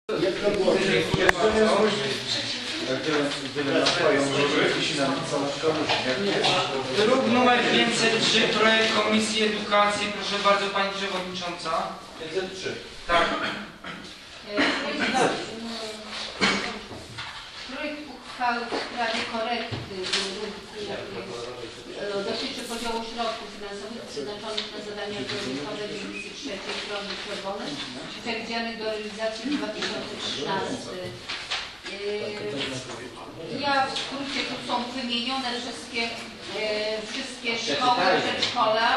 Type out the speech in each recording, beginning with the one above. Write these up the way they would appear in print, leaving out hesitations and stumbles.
Druk numer 503, projekt Komisji Edukacji. Proszę bardzo, Pani Przewodnicząca. 503. Tak. Projekt uchwały w sprawie korekty dotyczy podziału środków finansowych przeznaczonych na zadania rozwojowe Dywizji trzeciej Broni Czerwonej przewidzianych do realizacji w 2013. Ja w skrócie, tu są wymienione wszystkie szkoły, przedszkola.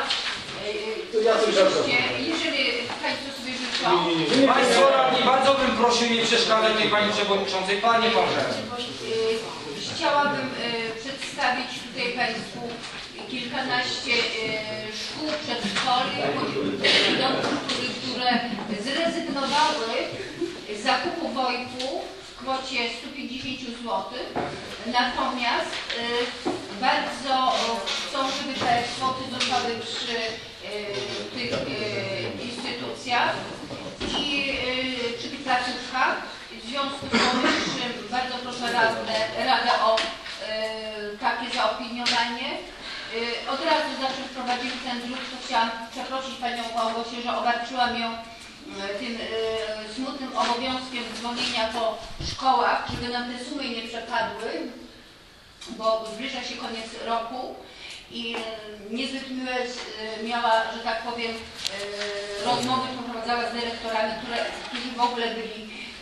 Jeżeli Państwo sobie życzą. Państwo radni, bardzo bym prosił nie przeszkadzać tej Pani Przewodniczącej. Panie Boże. Chciałabym przedstawić tutaj Państwu kilkanaście szkół, przedszkoli, które zrezygnowały z zakupu WOIP-u w kwocie 150 zł. Natomiast bardzo chcą, żeby te kwoty zostały przy tych instytucjach i przy tych placówkach. W związku z powyższym bardzo proszę Radę o takie zaopiniowanie. Od razu zanim wprowadzimy ten druk, to chciałam przeprosić Panią Małgosię, że obarczyłam ją tym smutnym obowiązkiem dzwonienia po szkołach, żeby nam te sumy nie przepadły, bo zbliża się koniec roku i niezbyt miłe miała, że tak powiem, rozmowy poprowadzała z dyrektorami, którzy w ogóle byli,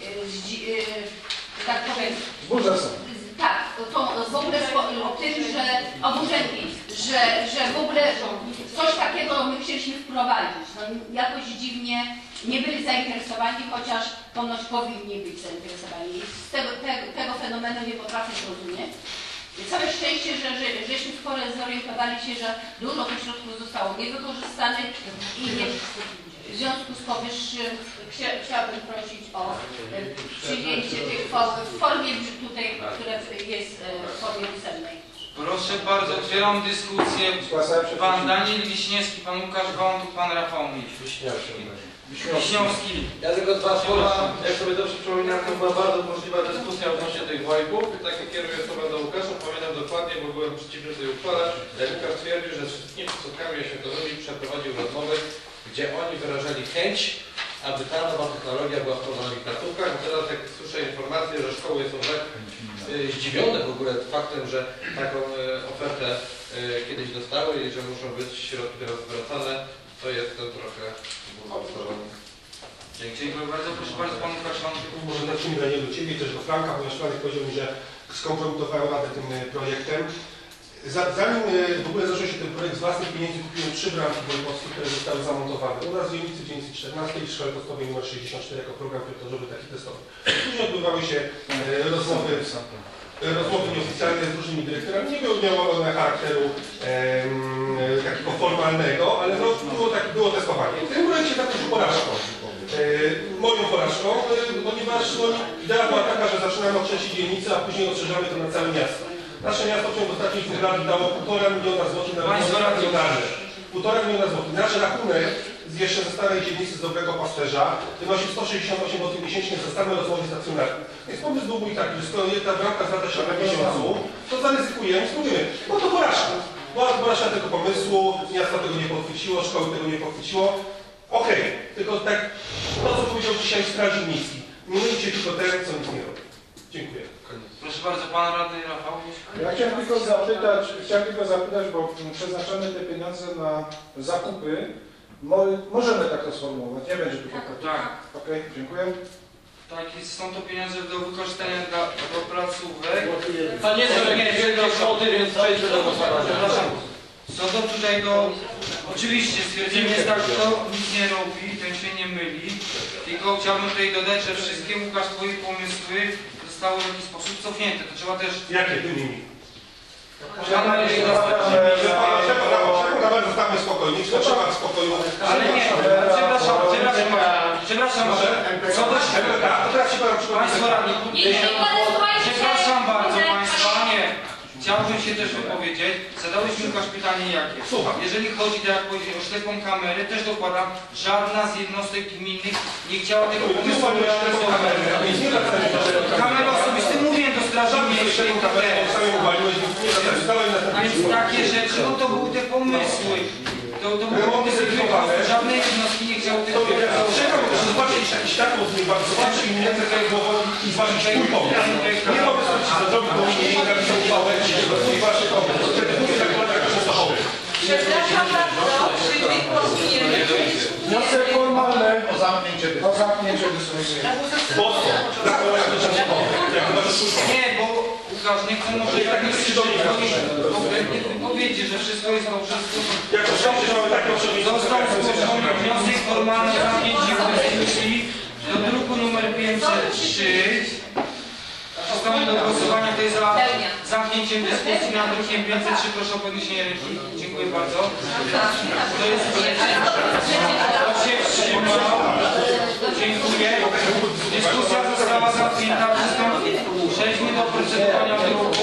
tak powiem, tak, to w ogóle o tym, że oburzeni, że w ogóle coś takiego my chcieliśmy wprowadzić. No, jakoś dziwnie nie byli zainteresowani, chociaż ponoć powinni być zainteresowani. Z tego fenomenu nie potrafię zrozumieć. Całe szczęście, żeśmy skoro zorientowali się, że dużo tych środków zostało niewykorzystanych i w związku z powyższym chciałabym prosić o przyjęcie tej uchwały w formie tutaj, która jest w formie pisemnej. Proszę bardzo, otwieram dyskusję. Pan Daniel Wiśniewski, Pan Łukasz Gąd, Pan Rafał Wiśniewski. Ja tylko dwa słowa, jak sobie dobrze przypominam, to była bardzo możliwa dyskusja odnośnie tych WOIP-ów. I tak jak kieruję słowa do Łukasza, pamiętam dokładnie, bo byłem przeciwny tej uchwale. Łukasz twierdził, że z wszystkimi placówkami oświatowymi przeprowadził rozmowy, gdzie oni wyrażali chęć, aby ta nowa technologia była wprowadzona w placówkach. A teraz jak słyszę informację, że szkoły są tak zdziwione w ogóle faktem, że taką ofertę kiedyś dostały i że muszą być środki teraz zwracane, to jest to trochę obstawione. Dziękuję bardzo. Proszę bardzo, Pan Łukasz. Może zacznijmy Daniel do Ciebie, też do Franka, ponieważ Franek powiedział mi, że skompromitowają Radę tym projektem. Zanim w ogóle zaczął się ten projekt, z własnych pieniędzy kupiłem 3 bramki wojewódzkie, które zostały zamontowane. U nas w dzielnicy 914 i w szkole podstawowej nr 64 jako program pilotażowy taki testowy. Później odbywały się rozmowy nieoficjalne z różnymi dyrektorami. Nie miało one charakteru takiego formalnego, ale no, było testowanie. W tym projekcie tak też porażką. Moją porażką, ponieważ no, idea była taka, że zaczynamy od trzeciej dzielnicy, a później rozszerzamy to na całe miasto. Nasze miasto w ciągu ostatnich 2 lat dało 1,5 miliona złotych na rozmowy racjonalne. 1,5 miliona złotych. Nasz rachunek jeszcze ze starej dzielnicy z Dobrego Pasterza wynosi 168 zł miesięcznie za stare rozmowy stacjonarne. Więc pomysł był mój taki, że skoro jedna bramka zwraca się na miesiącu, to zaryzykujemy i spróbujemy. No to porażka. Była porażka tego pomysłu, miasto tego nie podchwyciło, szkoły tego nie podchwyciło. Okej, tylko tak to, co powiedział dzisiaj strażnik miejski. Nie myjcie tylko ten, co nic nie robi. Dziękuję. Proszę bardzo, Pan Radny Rafał. Ja chciałem tylko zapytać, bo przeznaczamy te pieniądze na zakupy. Możemy tak to sformułować, nie będzie tu Tak. Okej, dziękuję. Tak, są to pieniądze do wykorzystania do placówek. To nie są jakieś wielkie kwoty, więc przejdźmy do głosowania. Przepraszam. Co do tutaj oczywiście stwierdzenie jest tak, kto nic nie robi, ten się nie myli. Tylko chciałbym tutaj dodać, że wszystkie, Łukasz, Twoje pomysły zostały w jakiś sposób cofnięte. To trzeba też... Jakie wymieni? Zostawmy spokojnie, czy to trzeba w spokoju? Ale nie, przepraszam, co do Państwo radni, przepraszam bardzo Państwa, nie. Chciałbym się się też wypowiedzieć. Zadałeś mi Łukasz pytanie jakie? Słucham. Jeżeli chodzi, tak jak powiedzieć, o ślepą kamerę, też dokładam, żadna z jednostek gminnych nie chciała tego pomysłu realizować. Kamerę osobistą mówiłem do Straży Miejskiej. A więc takie rzeczy, no to były te pomysły. To były pomysły, żadne jednostki nie chciały tego realizować. Zobaczyć jakiś taką z nich, zobaczyć inne głową i zważyć mój pomysł. Nie mogę sobie zrobić do mnie i napisać uchwałę i wasze pomysł. Wtedy mówię tak jak Częstochowy. Przepraszam bardzo, czy wy głosujemy? Wniosek formalny o zamknięcie dyskusji. Bosko, tak jak to Częstochowy. Jak to wasze służba. Nie, bo Łukasz, nie chcę może tak nie powiedzieć, że wszystko jest dobrze. Jak to sądzę, że mamy takie przewodniczące. Został zgłoszony wniosek formalny o zamknięcie dyskusji do druku numer 503. Przystąpię do głosowania, kto jest za zamknięciem dyskusji nad drukiem 503. Proszę o podniesienie ręki. Dziękuję bardzo. Kto jest Kto się wstrzymał? Dziękuję. Dyskusja została zamknięta. Przejdźmy do procedowania w druku.